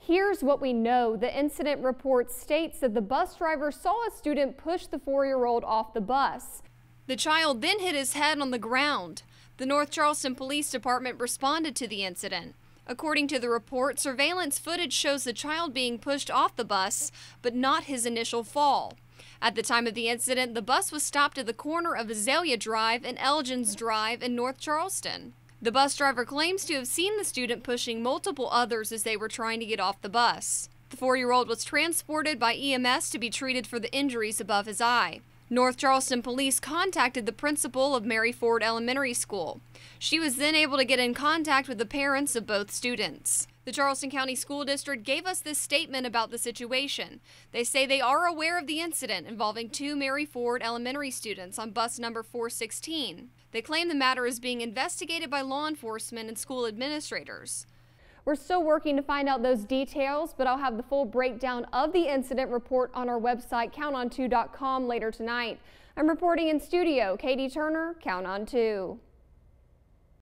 Here's what we know. The incident report states that the bus driver saw a student push the 4-year-old off the bus. The child then hit his head on the ground. The North Charleston Police Department responded to the incident. According to the report, surveillance footage shows the child being pushed off the bus, but not his initial fall. At the time of the incident, the bus was stopped at the corner of Azalea Drive and Elgins Drive in North Charleston. The bus driver claims to have seen the student pushing multiple others as they were trying to get off the bus. The 4-year-old was transported by EMS to be treated for the injuries above his eye. North Charleston police contacted the principal of Mary Ford Elementary School. She was then able to get in contact with the parents of both students. The Charleston County School District gave us this statement about the situation. They say they are aware of the incident involving 2 Mary Ford Elementary students on bus number 416. They claim the matter is being investigated by law enforcement and school administrators. We're still working to find out those details, but I'll have the full breakdown of the incident report on our website, counton2.com, later tonight. I'm reporting in studio, Katie Turner, Count on 2.